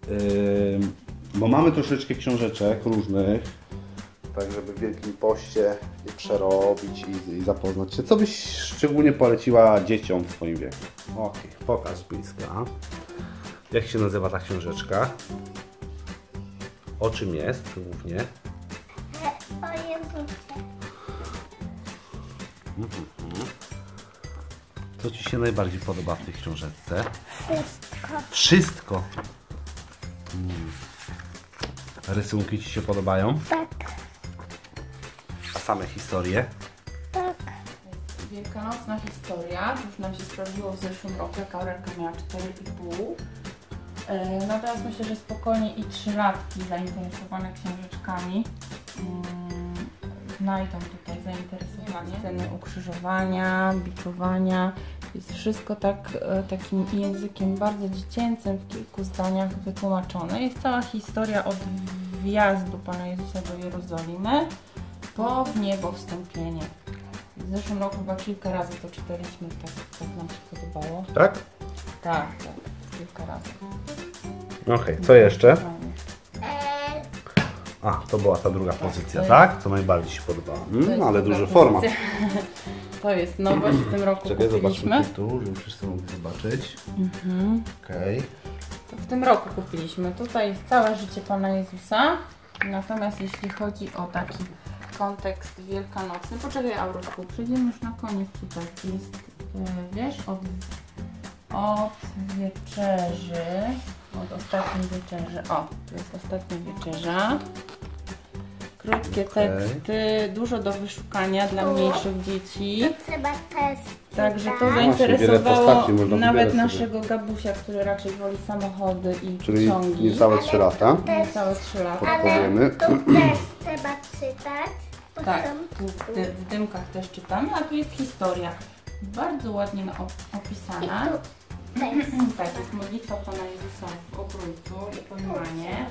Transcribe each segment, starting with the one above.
bo mamy troszeczkę książeczek różnych, tak żeby w Wielkim Poście je przerobić i zapoznać się. Co byś szczególnie poleciła dzieciom w swoim wieku? Okej, pokaż z bliska. Jak się nazywa ta książeczka? O czym jest głównie? O Jezusie. Co Ci się najbardziej podoba w tej książeczce? Wszystko. Wszystko! Rysunki Ci się podobają? Tak. A same historie? Tak. Wielkanocna historia, to już nam się sprawdziło w zeszłym roku, jak Aurelka miała 4,5. Natomiast myślę, że spokojnie i 3-latki zainteresowane książeczkami znajdą tutaj zainteresowanie. Sceny ukrzyżowania, biczowania. Jest wszystko takim językiem bardzo dziecięcym, w kilku zdaniach wytłumaczone. Jest cała historia od wjazdu Pana Jezusa do Jerozolimy po w niebo wstąpienie. W zeszłym roku chyba kilka razy to czytaliśmy, tak nam się podobało. Tak? Tak, kilka razy. Okej, co jeszcze? E, A, to była ta druga pozycja, to tak? Co najbardziej się podobała. Ale dużo format. To jest nowość, w tym roku Czekaj, kupiliśmy. zobaczmy tytuł, żeby wszyscy mogli zobaczyć. Okej. To w tym roku kupiliśmy. Tutaj jest całe życie Pana Jezusa. Natomiast jeśli chodzi o taki kontekst wielkanocny, poczekaj Aurotku, przejdziemy już na koniec tutaj. Jest, wiesz, od wieczerzy, od ostatniej wieczerzy. O, to jest ostatnia wieczerza. Krótkie teksty, dużo do wyszukania dla mniejszych dzieci. to trzeba test. Także to czytać. zainteresowało można nawet wybierać naszego Gabusia, który raczej woli samochody i Czyli ciągi. niecałe 3 lata. Niecałe 3 lata. Podpowiemy. To też trzeba czytać. To Tak, są- tu w dymkach też czytamy, a tu jest historia. Bardzo ładnie opisana. I tu test. Tak, jest modlitwa Pana Jezusa w obrójcu i pojmanie.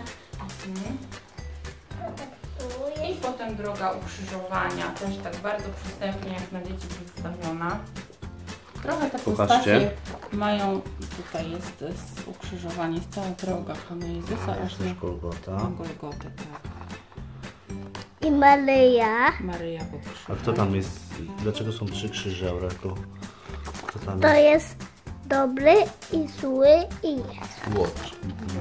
Tu I jest potem droga ukrzyżowania, też tak bardzo przystępnie jak na dzieci przedstawiona. Trochę te Pokażcie. postacie mają, tutaj jest ukrzyżowanie, jest cała droga Pana Jezusa, aż Też Golgota. na Golgotę, tak. i Maryja. Maryja pod A krzyżem. kto tam jest? Dlaczego są 3 krzyże, Aurelko? Kto tam To jest? jest dobry i zły i jest. Łotr.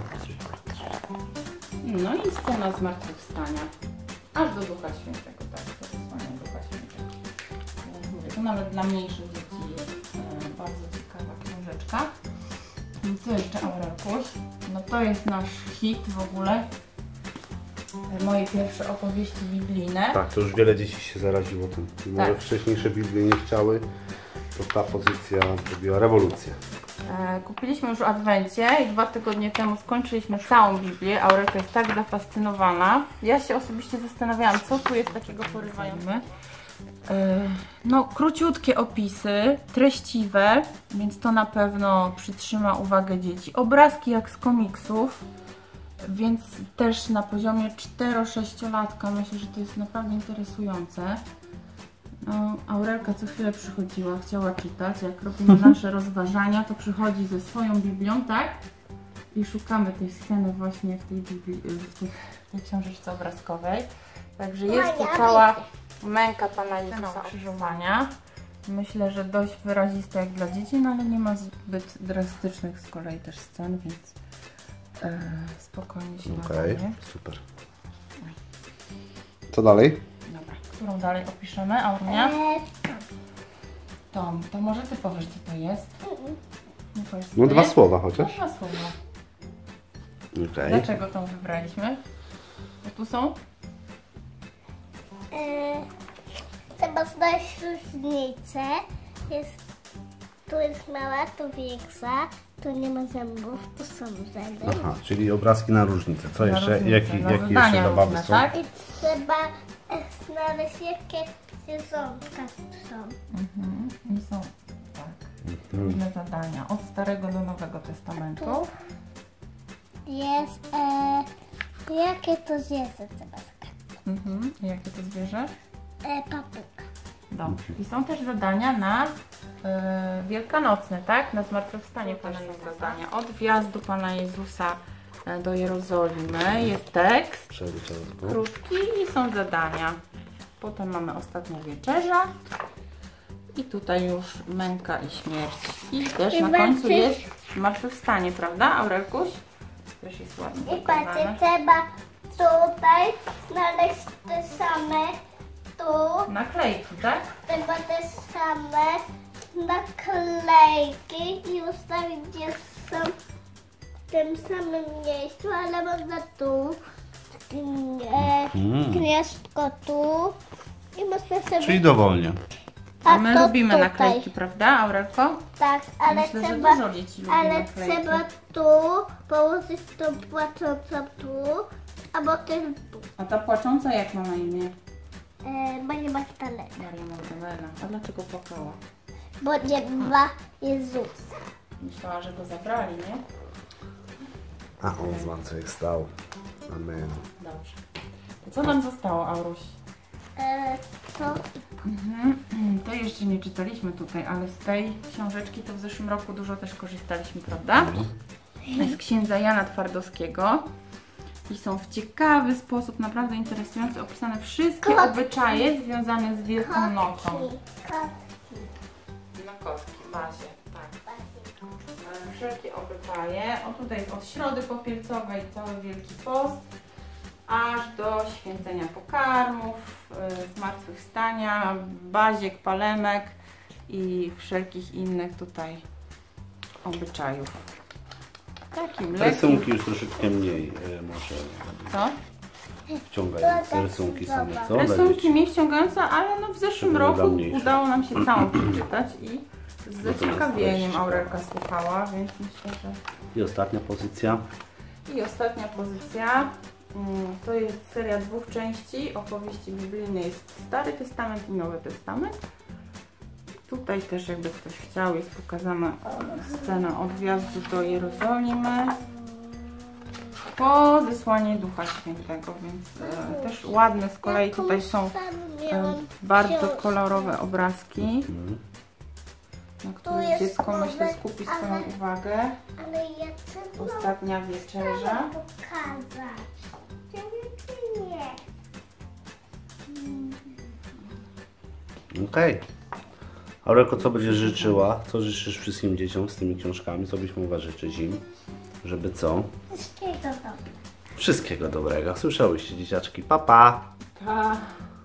No i scena zmartwychwstania, aż do Ducha Świętego, tak, do wysłania Ducha Świętego. Jak mówię, to nawet dla mniejszych dzieci jest bardzo ciekawa książeczka. I co jeszcze, Aurelkuś? No to jest nasz hit w ogóle. Moje pierwsze opowieści biblijne. Tak, to już wiele dzieci się zaraziło tym. Mimo że Tak. wcześniejsze Biblie nie chciały, to ta pozycja zrobiła rewolucję. Kupiliśmy już w Adwencie i 2 tygodnie temu skończyliśmy całą Biblię. Aurelka jest tak zafascynowana. Ja się osobiście zastanawiałam, co tu jest takiego porywającego. No, króciutkie opisy, treściwe, więc to na pewno przytrzyma uwagę dzieci. Obrazki jak z komiksów, więc też na poziomie 4-6-latka myślę, że to jest naprawdę interesujące. No, Aurelka co chwilę przychodziła, chciała czytać. Jak robimy nasze rozważania, to przychodzi ze swoją Biblią, tak? I szukamy tej sceny właśnie w tej Biblii, w tej książeczce obrazkowej. Także jest tu cała męka Pana Jezusa krzyżowania. Myślę, że dość wyrazista jak dla dzieci, no ale nie ma zbyt drastycznych z kolei też scen, więc spokojnie się nadaje. Super. Co dalej? Dobra, którą dalej opiszemy, Aurunia? E, To może Ty powiesz, co to jest? Nie powiesz, co No to 2 jest? słowa chociaż. 2 słowa. Okej. Dlaczego tą wybraliśmy? Bo tu są? trzeba znaleźć różnicę. Tu jest mała, tu większa. Tu nie ma zębów, tu są zęby. Aha, czyli obrazki na różnicę. Co Na jeszcze? różnicę, Jakie na jeszcze zadania zabawy różne, są? tak? I trzeba znaleźć, jakie zwierzątka tu są. I są tak, różne zadania. Od Starego do Nowego Testamentu. Jest, jakie to zwierzę trzeba skakać? Jakie to zwierzę? Papuga. Dobrze. I są też zadania na wielkanocne, tak? Na zmartwychwstanie Pana Jezusa. Zadania od wjazdu Pana Jezusa do Jerozolimy. Jest tekst Przerycielsko. krótki i są zadania. Potem mamy ostatnia wieczerza. I tutaj już męka i śmierć. I też na końcu jest zmartwychwstanie, prawda, Aurelkuś? Też jest ładnie I patrzcie, pokazane. trzeba tutaj znaleźć te same tu. Naklejki, tak? Trzeba te same naklejki i ustawić, gdzie są w tym samym miejscu, ale można tu, gniazdko tu i można sobie... Czyli dowolnie. A my to lubimy tutaj. naklejki, prawda, Aurelko? Tak, ale Myślę, że trzeba, dużo dzieci lubi ale naklejki. trzeba tu położyć tą płaczącą tu, albo tym tu. A ta płacząca jak ma na imię? Maria Magdalena, Maria Magdalena. A dlaczego płakała? bo nie ma Jezusa. Myślała, że go zabrali, nie? A on zmartwychwstał. Amen. Dobrze. To co nam zostało, Auruś? To To jeszcze nie czytaliśmy tutaj, ale z tej książeczki to w zeszłym roku dużo też korzystaliśmy, prawda? Z księdza Jana Twardowskiego. I są w ciekawy sposób, naprawdę interesujący, opisane wszystkie Kotki. obyczaje związane z Wielką Nocą. kotki. Na kostki, bazie, tak. Wszelkie obyczaje. O, tutaj jest od Środy Popielcowej cały Wielki Post, aż do święcenia pokarmów, zmartwychwstania, baziek, palemek i wszelkich innych tutaj obyczajów. Takim lekkim... Rysunki już troszeczkę mniej może Co? wciągające. Rysunki same, co? Rysunki mniej wciągające, ale no w zeszłym Żeby roku wydawniejsze. udało nam się całą przeczytać i z zaciekawieniem treść. Aurelka słuchała, więc myślę, że... I ostatnia pozycja. I ostatnia pozycja, to jest seria 2 części opowieści biblijnej, jest Stary Testament i Nowy Testament. Tutaj też jakby ktoś chciał, jest pokazana scena od wjazdu do Jerozolimy po zesłanie Ducha Świętego, więc też ładne z kolei tutaj są bardzo kolorowe obrazki, na których jest dziecko myślę może, skupi ale- swoją uwagę. Ale ja chcę Ostatnia wieczerza. pokazać. Nie. Okej. Aurelko, co będziesz życzyła? Co życzysz wszystkim dzieciom z tymi książkami? Co byś mogła życzyć im? Żeby co? Wszystkiego dobrego. Wszystkiego dobrego. Słyszałyście, dzieciaczki. Pa, pa! Pa.